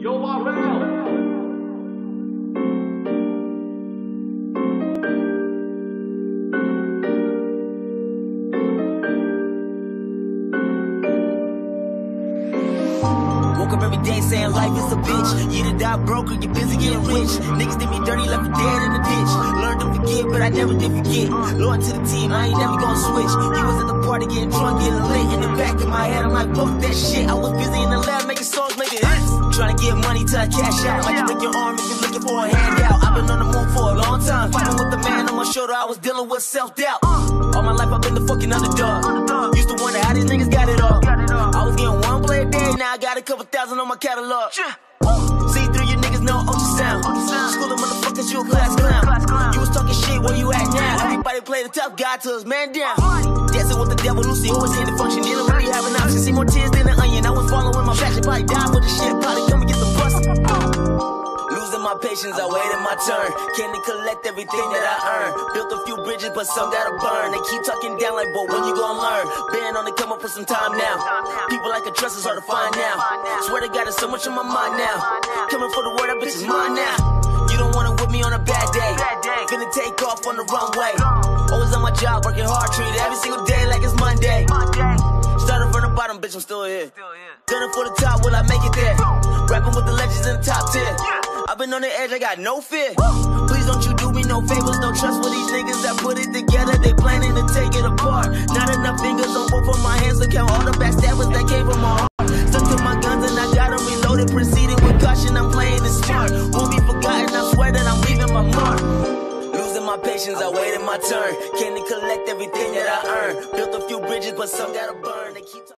Yo, Marvel. Woke up every day saying life is a bitch. You to die broke or you busy getting rich. Niggas did me dirty, left me dead in the ditch. Learned to forget, but I never did forget. Loyal to the team, I ain't never gonna switch. You was at the party getting drunk, getting lit. In the back of my head, I'm like, fuck that shit. I was busy in the lab making songs, making hits. Trying to get money till I cash out. Like you lick your arm if you're looking for a handout. I've been on the move for a long time. Fighting with the man on my shoulder, I was dealing with self-doubt. All my life I've been the fucking underdog. Used to wonder how these niggas got it all. I was getting one play a day, now I got a couple thousand on my catalog. See through you niggas know ultrasound. School of motherfuckers, you a class clown. You was talking shit, where you at now? Everybody play the tough guy till his man down. Dancing with the devil, Lucy always in the function. Didn't really have an option, see more tears than an onion. I was following my passion, probably die for the shit. Probably come and get some bust. Losing my patience, I waited my turn. Can't collect everything that I earned. Built a few bridges, but some gotta burn. They keep talking down like, boy, when you gonna learn? Been on the come up for some time now. People like a trust is hard to find now. Swear to God, there's so much on my mind now. Coming for the word, that bitch is mine now. You don't wanna whip me on a bad day. Finna take off on the runway. Always on my job, working hard, treated every single day like it's Monday. Started from the bottom, bitch, I'm still here. Gunning for the top, will I make it there? Rapping with the legends in the top 10. I've been on the edge, I got no fear. Please don't you do me no favors, no trust for these niggas that put it together. They planning to take it apart. Not enough fingers on both of my hands to count all the backstabbers that came from my heart. Stuck to my guns and I got them reloaded. Proceeding with caution, I'm playing it smart. Won't be forgotten, I swear that I'm leaving my mark. Losing my patience, I waited my turn. Can't collect everything that I earned. Built a few bridges, but some gotta burn. They keep